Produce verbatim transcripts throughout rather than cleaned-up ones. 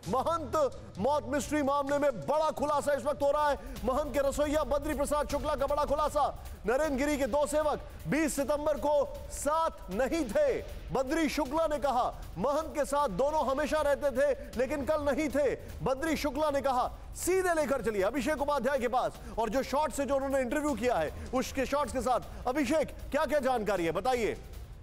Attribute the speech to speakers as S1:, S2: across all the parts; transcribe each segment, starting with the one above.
S1: महंत मौत मिस्ट्री मामले में बड़ा खुलासा इस वक्त हो रहा है। महंत के रसोइया बद्री प्रसाद शुक्ला का बड़ा खुलासा। नरेंद्र गिरी के दो सेवक बीस सितंबर को साथ नहीं थे। बद्री शुक्ला ने कहा महंत के साथ दोनों हमेशा रहते थे लेकिन कल नहीं थे। बद्री शुक्ला ने कहा सीधे लेकर चलिए अभिषेक उपाध्याय के पास, और जो शॉर्ट्स से जो उन्होंने इंटरव्यू किया है उसके शॉर्ट्स के साथ अभिषेक क्या क्या जानकारी है बताइए।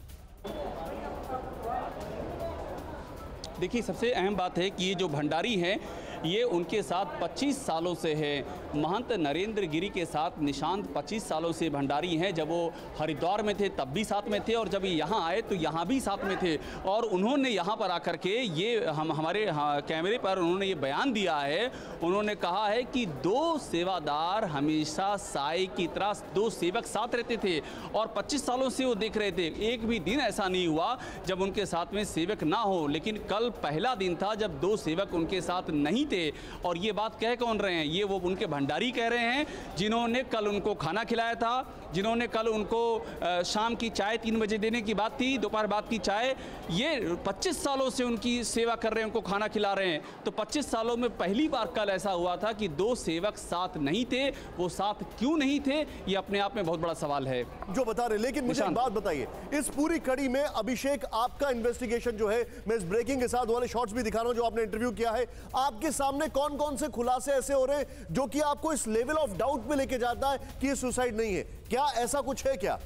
S2: देखिए, सबसे अहम बात है कि ये जो भंडारी हैं ये उनके साथ पच्चीस सालों से है। महंत नरेंद्र गिरी के साथ निशांत पच्चीस सालों से भंडारी हैं। जब वो हरिद्वार में थे तब भी साथ में थे और जब यहाँ आए तो यहाँ भी साथ में थे। और उन्होंने यहाँ पर आकर के ये हम हमारे हाँ, कैमरे पर उन्होंने ये बयान दिया है। उन्होंने कहा है कि दो सेवादार हमेशा साई की तरह दो सेवक साथ रहते थे और पच्चीस सालों से वो देख रहे थे। एक भी दिन ऐसा नहीं हुआ जब उनके साथ में सेवक ना हो, लेकिन कल पहला दिन था जब दो सेवक उनके साथ नहीं थे। और ये बात कह कौन रहे हैं? ये वो उनके भंडारी कह रहे हैं जिन्होंने कल उनको खाना खिलाया था, जिन्होंने कल उनको शाम की चाय तीन बजे देने की बात थी, दोपहर बाद की चाय। ये पच्चीस सालों से उनकी सेवा कर रहे हैं, उनको खाना खिला रहे हैं। तो पच्चीस सालों में पहली बार कल ऐसा हुआ था कि दो सेवक साथ नहीं थे। वो साथ क्यों नहीं थे, ये अपने आप में बहुत बड़ा सवाल है
S1: जो बता रहे। लेकिन मुझे एक बात बताइए, इस पूरी कड़ी में अभिषेक आपका इन्वेस्टिगेशन जो है, मैं इस ब्रेकिंग के साथ वाले शॉट्स भी दिखा रहा हूं जो आपने इंटरव्यू किया है, आपके सामने कौन कौन से खुलासे ऐसे हो रहे हैं जो कि आपको इस लेवल ऑफ डाउट में लेके जाता है कि ये सुसाइड नहीं है? क्या ऐसा कुछ है क्या?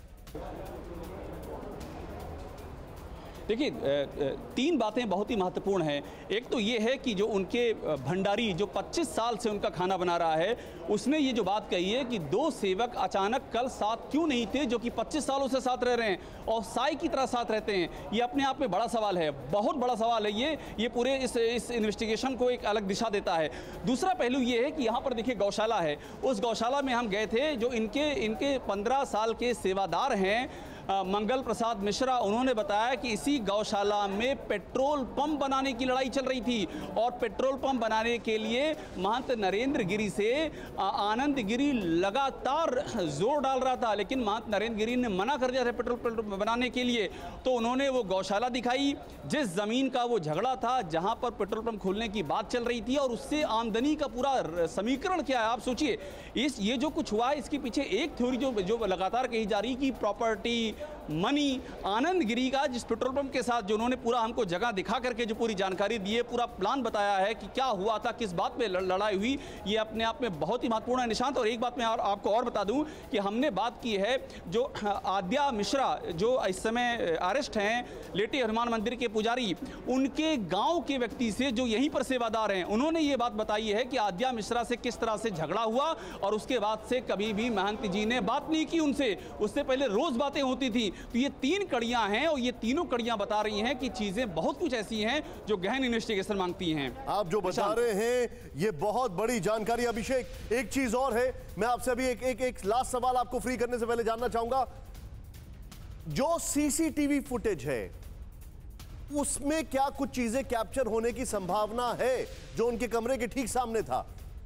S2: देखिए, तीन बातें बहुत ही महत्वपूर्ण हैं। एक तो ये है कि जो उनके भंडारी जो पच्चीस साल से उनका खाना बना रहा है, उसने ये जो बात कही है कि दो सेवक अचानक कल साथ क्यों नहीं थे जो कि पच्चीस सालों से साथ रह रहे हैं और साई की तरह साथ रहते हैं। ये अपने आप में बड़ा सवाल है, बहुत बड़ा सवाल है। ये ये पूरे इस इस इन्वेस्टिगेशन को एक अलग दिशा देता है। दूसरा पहलू ये है कि यहाँ पर देखिए गौशाला है। उस गौशाला में हम गए थे। जो इनके इनके पंद्रह साल के सेवादार हैं मंगल प्रसाद मिश्रा, उन्होंने बताया कि इसी गौशाला में पेट्रोल पंप बनाने की लड़ाई चल रही थी और पेट्रोल पंप बनाने के लिए महंत नरेंद्र गिरी से आनंद गिरी लगातार जोर डाल रहा था, लेकिन महंत नरेंद्र गिरी ने मना कर दिया था पेट्रोल पंप बनाने के लिए। तो उन्होंने वो गौशाला दिखाई जिस जमीन का वो झगड़ा था, जहां पर पेट्रोल पंप खोलने की बात चल रही थी, और उससे आमदनी का पूरा समीकरण क्या है आप सोचिए। इस ये जो कुछ हुआ है इसके पीछे एक थ्योरी जो जो लगातार कही जा रही कि प्रॉपर्टी मनी आनंद गिरी का, जिस पेट्रोल पंप के साथ जो उन्होंने पूरा हमको जगह दिखा करके जो पूरी जानकारी दी है, पूरा प्लान बताया है कि क्या हुआ था, किस बात पे लड़ाई हुई, ये अपने आप में बहुत ही महत्वपूर्ण है निशांत। और एक बात मैं और आपको और बता दूं कि हमने बात की है जो आद्या मिश्रा जो इस समय अरेस्ट हैं, लेटी हनुमान मंदिर के पुजारी, उनके गांव के व्यक्ति से जो यहीं पर सेवादार हैं, उन्होंने ये बात बताई है कि आद्या मिश्रा से किस तरह से झगड़ा हुआ और उसके बाद से कभी भी महंत जी ने बात नहीं की उनसे, उससे पहले रोज बातें होती थी। तो ये तीन कड़ियां हैं और ये तीनों कड़ियां बता रही हैं कि चीजें बहुत कुछ ऐसी हैं जो गहन इन्वेस्टिगेशन मांगती हैं।
S1: आप जो बता रहे हैं ये बहुत बड़ी जानकारी। अभिषेक, एक चीज और है, मैं आपसे अभी एक एक एक लास्ट सवाल आपको फ्री करने से पहले जानना चाहूंगा। जो सीसीटीवी फुटेज है उसमें क्या कुछ चीजें कैप्चर होने की संभावना है जो उनके कमरे के ठीक सामने था?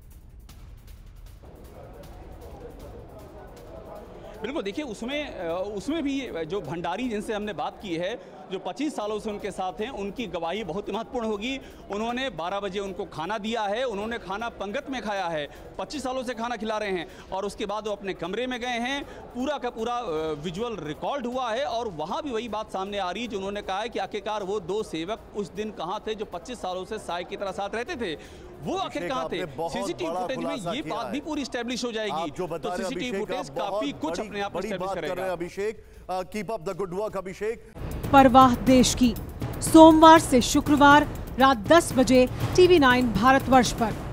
S2: बिल्कुल, देखिए उसमें उसमें भी जो भंडारी जिनसे हमने बात की है, जो पच्चीस सालों से उनके साथ हैं, उनकी गवाही बहुत महत्वपूर्ण होगी। उन्होंने बारह बजे उनको खाना दिया है, उन्होंने खाना पंगत में खाया है, पच्चीस सालों से खाना खिला रहे हैं और उसके बाद वो अपने कमरे में गए हैं। पूरा का पूरा विजुअल रिकॉर्ड हुआ है और वहाँ भी वही बात सामने आ रही है जो उन्होंने कहा है कि आखिरकार वो दो सेवक उस दिन कहाँ थे जो पच्चीस सालों से साई की तरह साथ रहते थे, वो आखिर कहाँ थे। सीसीटीवी फुटेज में ये बात भी पूरी स्टैब्लिश हो जाएगी। तो सीसीटीवी फुटेज काफी कुछ अपने आप में एस्टैब्लिश करेगा।
S1: Abhishek, keep up the good work Abhishek.
S3: परवाह देश की, सोमवार से शुक्रवार रात दस बजे टीवी नाइन भारतवर्ष पर।